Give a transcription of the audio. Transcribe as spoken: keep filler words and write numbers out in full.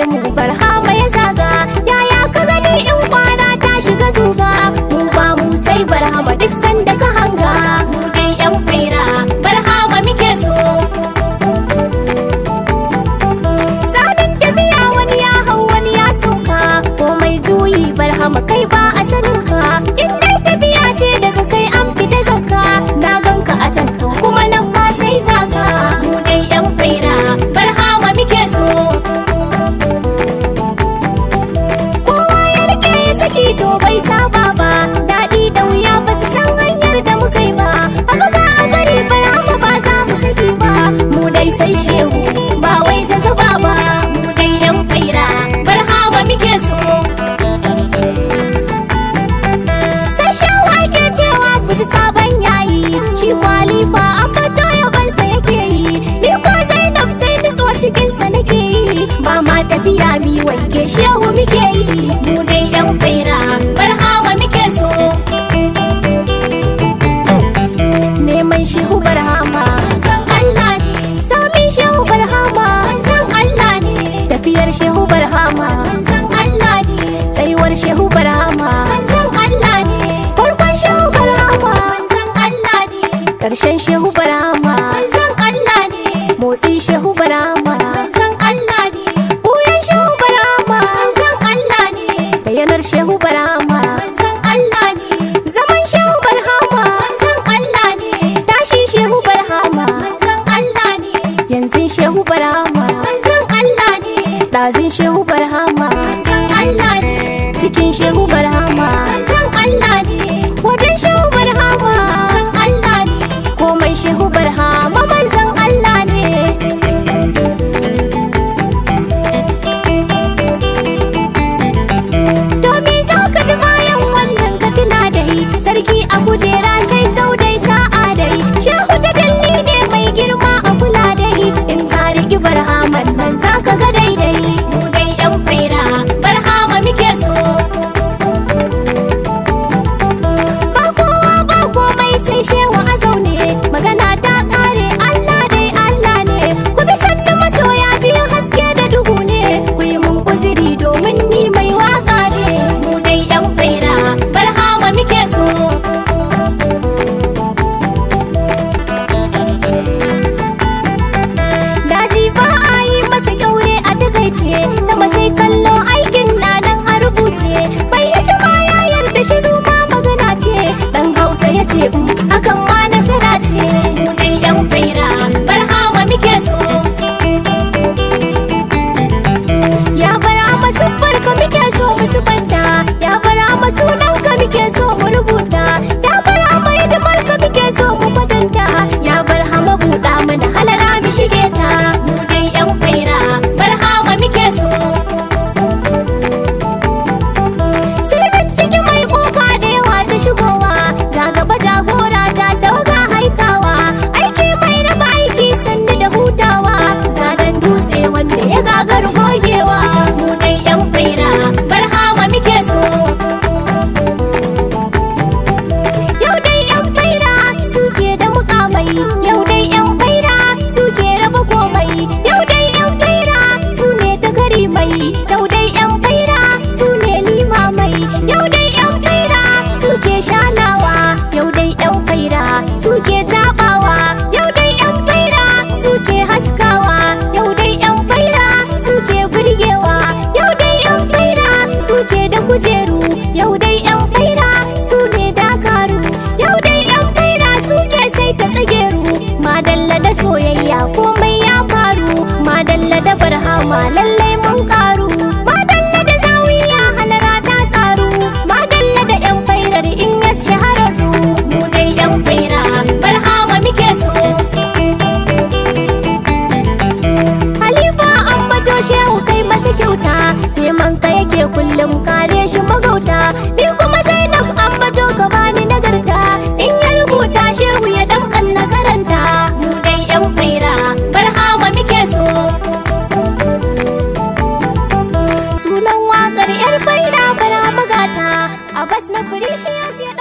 samu barhama ya zaga. Yaya ka gani in kwana ta shiga zuga? Mu ba mu sai barhama duk sanda ka hanga. Mu dai yan faira barhama muke so. Tsanin tafiya wani ya hau wani ya sauka, komai juyi barhama kai ba a sanin ka. In dai tafiya ce daga kai an fita zakka, na ganka a can kuma nan ba sai gaga. Mu dai yan faira barhama muke so. Kowa ya rike ya saki to bai saba ba, daɗi da wuya ba su san hanyar da muka yi ba. A buga a bari barhama ba za mu saki ba, mu dai sai shehu ba wai jazaba ba. Mu dai yan faira barhama muke so. Sai shewa ke cewa ku ji sabon yayi, shi kwalifa an fito yabansa yake yi. Ni ko Zainab sai nutso cikinsa nake yi, ba ma tafiya mi wanke shehu muke yi. Mu dai yan faira barhama muke so. Neman shehu barhama san Allah ne, samin shehu barhama san Allah ne, tafiyar shehu barhama san Allah ne, tsayuwar shehu barhama san Allah ne, farkon shehu barhama san Allah ne, ƙarshen shehu barhama san Allah ne, motsin shehu barhama san Allah ne, buyan shehu barhama san Allah ne, bayanar shehu barhama san Allah ne, zaman shehu barhama san Allah ne, tashin shehu barhama san Allah ne, yanzu shehu barhama san Allah ne, ɗazin shehu barhama san Allah ne, cikin shehu barhama san Allah ne, wajen shehu barhama san Allah ne, komai shehu barhama manzan Allah ne. Domin za ka ji bayan wannan ka tuna dai, sarki a kujera sai taudai sa'a dai, shehu ta dalli ne mai girma a kula dai, in ka riƙi barhaman nan za ka ga daidai. Mu dai yan faira barhama muke so. Ba kowa ba komai sai shewa a zaune, magana ta ƙare Allah dai Allah ne, ku bi sannu masoya biyu haske da duhu ne, ku yi mun uzuri domin ni mai waka ne. Mu dai yan faira barhama muke so. Daji ba a yi masa kyaure a takaice, sama sai kallo aikin na nan a rubuce, bai hikima ya yarda shiru ma magana ce, dan Hausa ya ce hakan ma nasara ce. Mu dai yan faira barhama muke so. Ya bara masu barka muke so mu sufanta, ya bara masu ka muke so mu rubuta, ya bara mai da marka muke so mu kwatanta, ya barhama buɗa mana halara mu shige ta. Mu dai yan faira barhama muke so. Sirrin ciki mai kofa da yawa ta shigowa, ja gaba jagora ta tawaga haikawa, aiki mai raba aiki sannu da hutawa, zanen dutse wanda ya gagar gogewa. Mu dai yan faira barhama muke so. Yau dai yan faira suke da mukamai, yau dai yan faira suke raba komai, yau dai yan faira su ne ta gari mai, yau dai yan faira su ne limamai, yau dai yan faira suke shanawa, yau dai yan faira suke tabawa, yau dai yan faira suke haskawa, yau dai yan faira suke burgewa, yau dai yan faira suke da kujeru, yau dai yan faira su ne dakaru, yau dai yan faira suke sai ta tsageru, madalla da soyayya komai ya faru, madalla da barhama lallai mun karu, madalla da zawiya halara ta tsaru, madalla da yan fairar in ya shahararru. Mu dai yan faira barhama muke so. Halifa an bato shehu kai masa kyauta, neman ka yake kullum kare shi magauta, ni kuma Zainab an bato ka bani nagarta, in ya rubuta shehu ya dankan na karanta. Mu dai yan faira barhama muke so. Sunan waƙar yar faira bara magata, Abbas na firishi ya